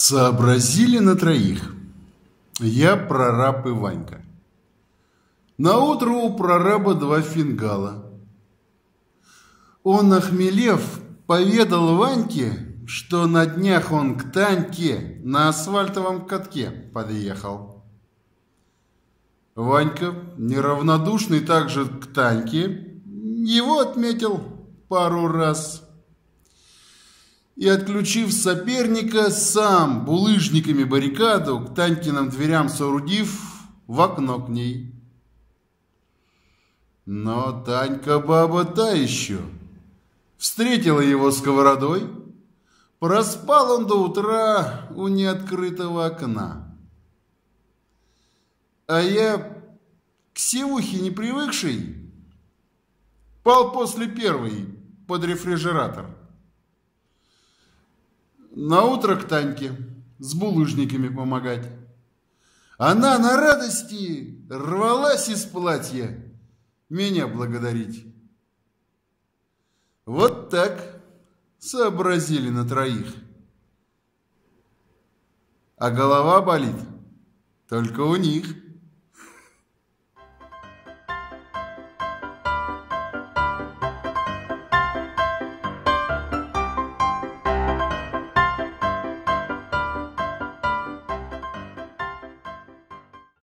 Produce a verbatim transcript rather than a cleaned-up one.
Сообразили на троих. Я, прораб и Ванька. Наутро у прораба два фингала. Он, охмелев, поведал Ваньке, что на днях он к Таньке на асфальтовом катке подъехал. Ванька, неравнодушный также к Таньке, его отметил пару раз. И, отключив соперника, сам булыжниками баррикаду к Танькиным дверям соорудив, в окно к ней. Но Танька баба та еще. Встретила его сковородой. Проспал он до утра у неоткрытого окна. А я, к севухе не привыкший, пал после первой под рефрижератор. Наутро к Таньке с булыжниками помогать. Она на радости рвалась из платья меня благодарить. Вот так сообразили на троих. А голова болит только у них.